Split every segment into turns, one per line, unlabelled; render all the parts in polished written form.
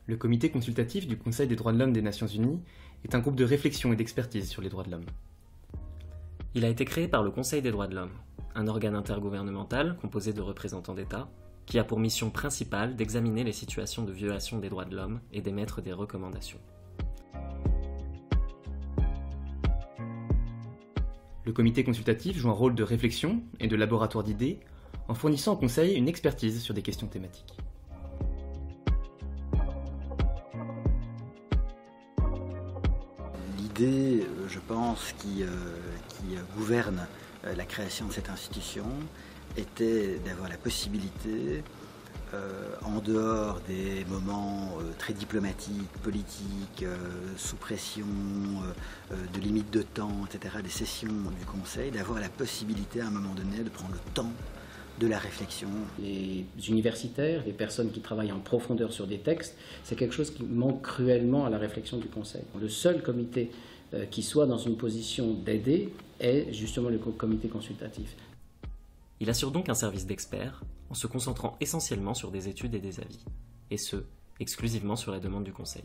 Le comité consultatif du Conseil des droits de l'homme des Nations Unies est un groupe de réflexion et d'expertise sur les droits de l'homme.
Il a été créé par le Conseil des droits de l'homme, un organe intergouvernemental composé de représentants d'États, qui a pour mission principale d'examiner les situations de violation des droits de l'homme et d'émettre des recommandations.
Le comité consultatif joue un rôle de réflexion et de laboratoire d'idées en fournissant au Conseil une expertise sur des questions thématiques.
L'idée, je pense, qui gouverne la création de cette institution était d'avoir la possibilité, en dehors des moments très diplomatiques, politiques, sous pression, de limites de temps, etc., des sessions du Conseil, d'avoir la possibilité à un moment donné de prendre le temps de la réflexion.
Les universitaires, les personnes qui travaillent en profondeur sur des textes, c'est quelque chose qui manque cruellement à la réflexion du Conseil. Le seul comité qui soit dans une position d'aider est justement le comité consultatif.
Il assure donc un service d'experts en se concentrant essentiellement sur des études et des avis, et ce, exclusivement sur la demande du Conseil.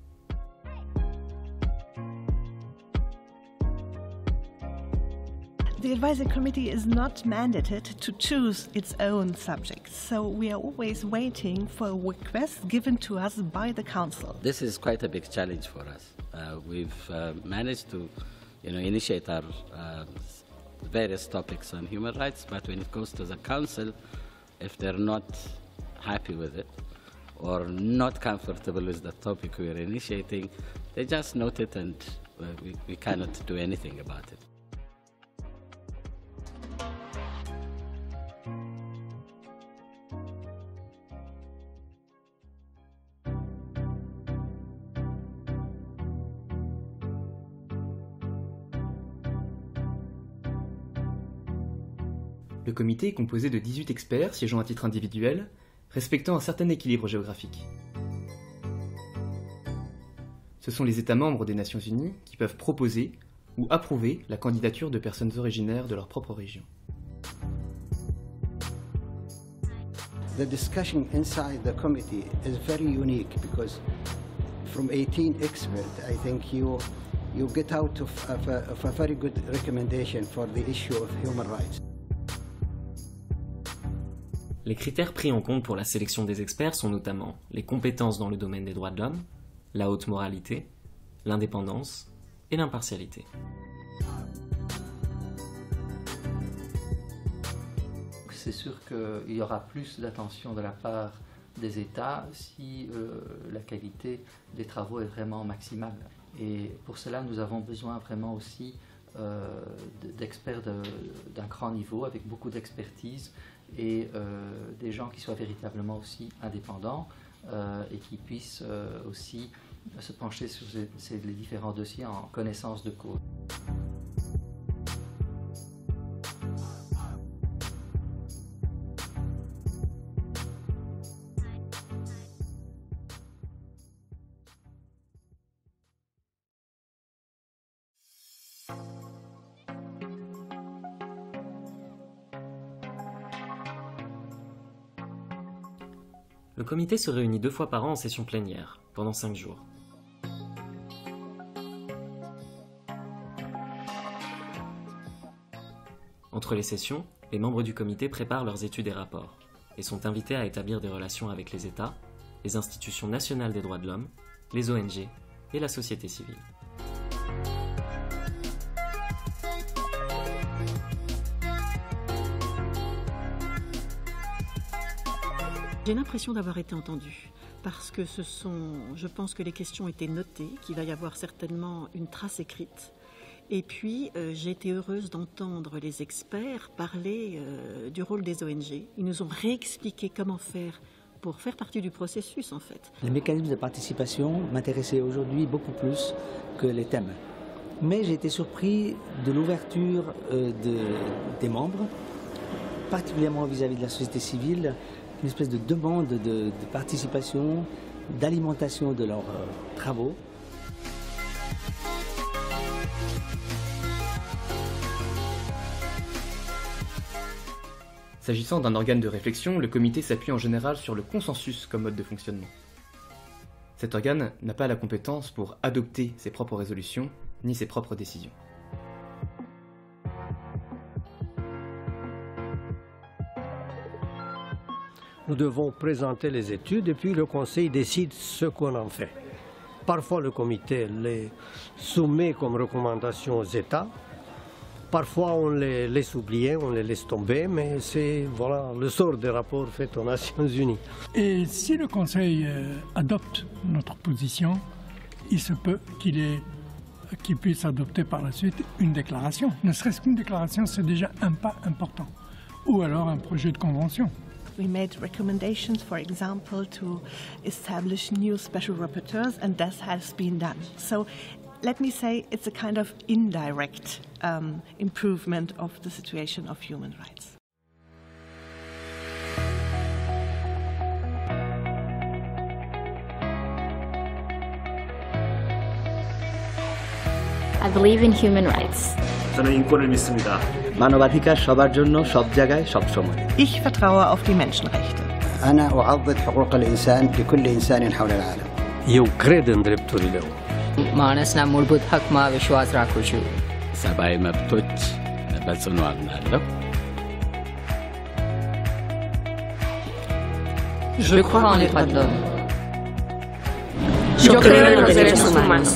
The advisory committee is not mandated to choose its own subjects, so we are always waiting for a request given to us by the Council.
This is quite a big challenge for us. We've managed to, initiate our various topics on human rights, but when it goes to the Council, if they're not happy with it or not comfortable with the topic we are initiating, they just note it and we cannot do anything about it.
Le comité est composé de 18 experts siégeant à titre individuel, respectant un certain équilibre géographique. Ce sont les États membres des Nations Unies qui peuvent proposer ou approuver la candidature de personnes originaires de leur propre région.
The discussion inside the committee is very unique because from 18 experts, I think you get out of a very good recommendation for the issue of human rights.
Les critères pris en compte pour la sélection des experts sont notamment les compétences dans le domaine des droits de l'homme, la haute moralité, l'indépendance et l'impartialité.
C'est sûr qu'il y aura plus d'attention de la part des États si la qualité des travaux est vraiment maximale. Et pour cela, nous avons besoin vraiment aussi d'experts d'un grand niveau, avec beaucoup d'expertise, et des gens qui soient véritablement aussi indépendants et qui puissent aussi se pencher sur les différents dossiers en connaissance de cause.
Le comité se réunit 2 fois par an en session plénière, pendant 5 jours. Entre les sessions, les membres du comité préparent leurs études et rapports, et sont invités à établir des relations avec les États, les institutions nationales des droits de l'homme, les ONG et la société civile.
J'ai l'impression d'avoir été entendue, parce que je pense que les questions étaient notées, qu'il va y avoir certainement une trace écrite. Et puis, j'ai été heureuse d'entendre les experts parler du rôle des ONG. Ils nous ont réexpliqué comment faire pour faire partie du processus, en fait.
Les mécanismes de participation m'intéressaient aujourd'hui beaucoup plus que les thèmes. Mais j'ai été surpris de l'ouverture des membres, particulièrement vis-à-vis de la société civile, une espèce de demande de participation, d'alimentation de leurs travaux.
S'agissant d'un organe de réflexion, le comité s'appuie en général sur le consensus comme mode de fonctionnement. Cet organe n'a pas la compétence pour adopter ses propres résolutions ni ses propres décisions.
Nous devons présenter les études et puis le Conseil décide ce qu'on en fait. Parfois le comité les soumet comme recommandations aux États. Parfois on les laisse oublier, on les laisse tomber, mais c'est voilà, le sort des rapports faits aux Nations Unies.
Et si le Conseil adopte notre position, il se peut qu'il puisse adopter par la suite une déclaration. Ne serait-ce qu'une déclaration, c'est déjà un pas important. Ou alors un projet de convention.
We made recommendations, for example, to establish new special rapporteurs, and that has been done. So let me say it's a kind of indirect improvement of the situation of human rights.
I believe in human rights.
저는 인권을 믿습니다.
마노바티카 সবার জন্য সব জায়গায় সব সময়.
Ich vertraue auf die Menschenrechte.
أنا أعضد حقوق الإنسان لكل إنسان حول العالم.
Eu cred în drepturile omului.
માણસના મૂળભૂત હકમાં વિશ્વાસ રાખું છું.
ሰብአዊ መብቶች በጽኑ አምናለሁ.
Je crois en les droits de l'homme.
Yo creo en los derechos humanos.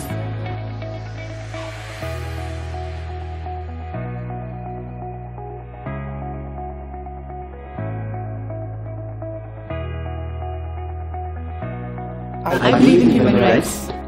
I believe in human rights.